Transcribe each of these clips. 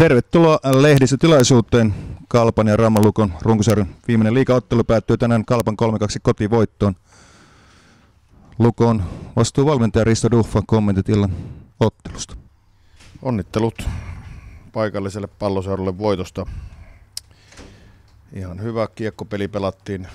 Tervetuloa lehdistötilaisuuteen. Kalpan ja Rauman Lukon runkosarjan viimeinen liigaottelu päättyy tänään Kalpan 3-2 kotivoittoon. Lukon vastuuvalmentaja Risto Duffa, kommentit illan ottelusta. Onnittelut paikalliselle Palloseudulle voitosta. Ihan hyvä kiekkopeli pelattiin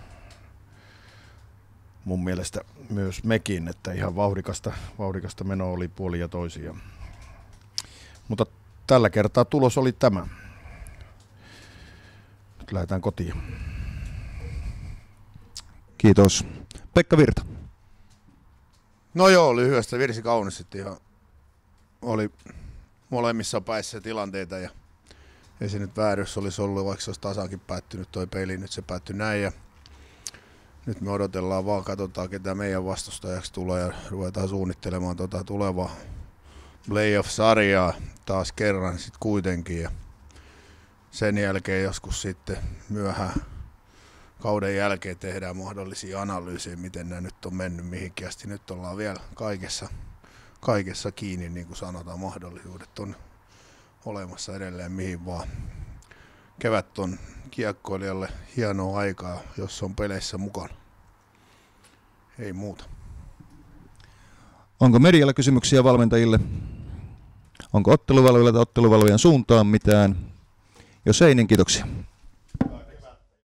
mun mielestä myös mekin, että ihan vauhdikasta menoa oli puolin ja toisia. Mutta tällä kertaa tulos oli tämä. Nyt lähdetään kotiin. Kiitos. Pekka Virta. No joo, lyhyestä virsi kaunis sitten ihan. Oli molemmissa päissä tilanteita ja ei se nyt vääryys olisi ollut, vaikka se olisi tasaankin päättynyt toi peli. Nyt se päättyi näin ja nyt me odotellaan vaan, katsotaan ketä meidän vastustajaksi tulee ja ruvetaan suunnittelemaan tulevaa playoff-sarjaa taas kerran sitten kuitenkin. Ja sen jälkeen joskus sitten myöhään kauden jälkeen tehdään mahdollisia analyysejä, miten nämä nyt on mennyt mihinkin asti. Nyt ollaan vielä kaikessa kiinni, niin kuin sanotaan, mahdollisuudet on olemassa edelleen mihin vaan. Kevät on kiekkoilijalle hienoa aikaa, jos on peleissä mukana. Ei muuta. Onko medialla kysymyksiä valmentajille? Onko otteluvalvojilla tai otteluvalvojan suuntaan mitään? Jos ei, niin kiitoksia.